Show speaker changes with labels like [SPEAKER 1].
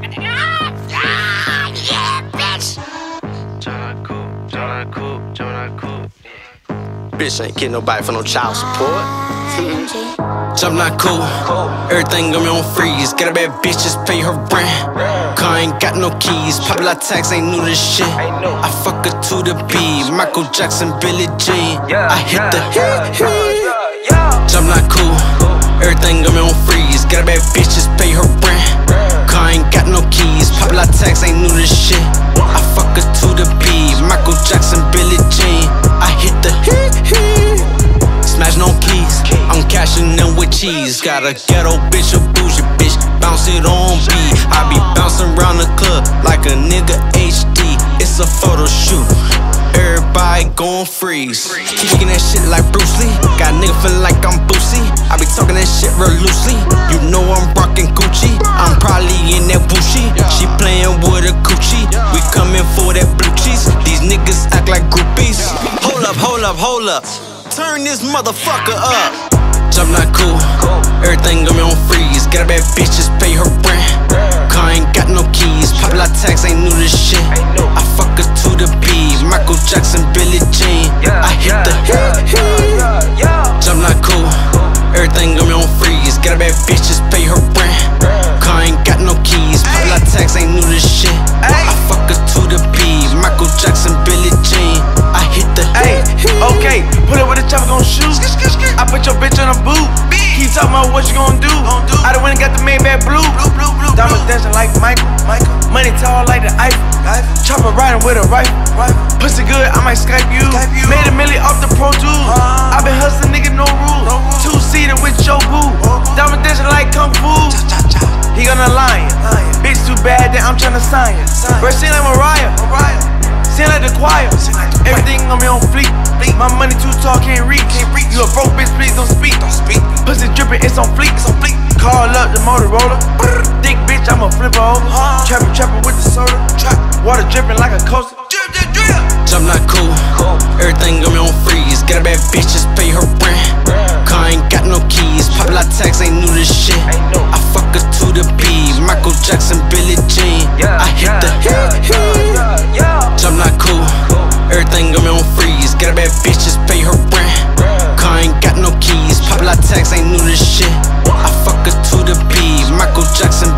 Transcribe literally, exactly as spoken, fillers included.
[SPEAKER 1] Yeah, bitch.
[SPEAKER 2] Bitch ain't getting nobody for no child support.
[SPEAKER 3] Jump not cool, everything got me on freeze. Got a bad bitch, just pay her rent. Car ain't got no keys, popular tax ain't new to shit. I fuck her to the beat, Michael Jackson, Billie Jean. I hit the hit, hit. Jump not cool, everything got me on freeze. Got a bad bitch, just pay her rent. Car ain't got no keys, popular tax ain't new to shit. I fuck her to the beat, Michael Jackson, Billie Jean. I hit the hit, hit. Smash no keys, I'm cashing in with cheese. Got a ghetto bitch, a bougie bitch, bounce it on B. I be bouncing around the club like a nigga H D. It's a photo shoot, everybody gon' freeze. Kicking that shit like Bruce Lee, got a nigga feeling like I'm Boosie. I be talking that shit real loosely, you know I'm rockin' Gucci. I'm probably in that Wushi, she playin' with a coochie. We comin' for that blue cheese, these niggas act like groupies. Hold up, hold up, hold up, turn this motherfucker up. Jump not cool, everything got me on freeze. Got a bad bitch, just pay her rent. Car ain't got no keys, popular tax ain't new to shit. I fuck her to the beat, Michael Jackson, Billie Jean. I hit the hit, hit. Jump not cool, everything got me on freeze. Got a bad bitch, just pay her rent. Car ain't got no keys, popular tax ain't new to shit. I fuck her to the beat, Michael Jackson, Billie Jean. I hit the hit, hit.
[SPEAKER 4] Okay, put it where the chopper gon' shoot. I put your bitch on a boot. Keep talking about what you gon' do. I done went and got the Maybach blue. Diamonds dancing like Michael. Money tall like the Eiffel. Chopper riding with a rifle. Pussy good, I might Skype you. Made a million off the Pro Tools. I been hustling, nigga, no rules. Two seater with your boo. Diamonds dancing like Kung Fu. He gonna lion. Bitch too bad that I'm tryna sign it. Bro, seem like Mariah. Seem like the choir. Everything on me on fleek. My money too tall, can't reach. You a broke bitch, please don't speak. Pussy drippin', it's on fleek. Call up the Motorola. Thick bitch, I'ma flip her over. Trappin', trappin' with the soda. Water drippin' like a coaster.
[SPEAKER 3] Jump not cool, everything got me on freeze. Got a bad bitch, just pay her rent. Car ain't got no keys, popular tax ain't new to shit. I fuck her to the beat, Michael Jackson, Billie Jean. I hit the hit, hit. Jump not cool, everything got me on freeze. Got a bad bitch, just pay her rent. Car ain't got no keys, popular tax ain't new to shit. I fuck her to the beat, Michael Jackson,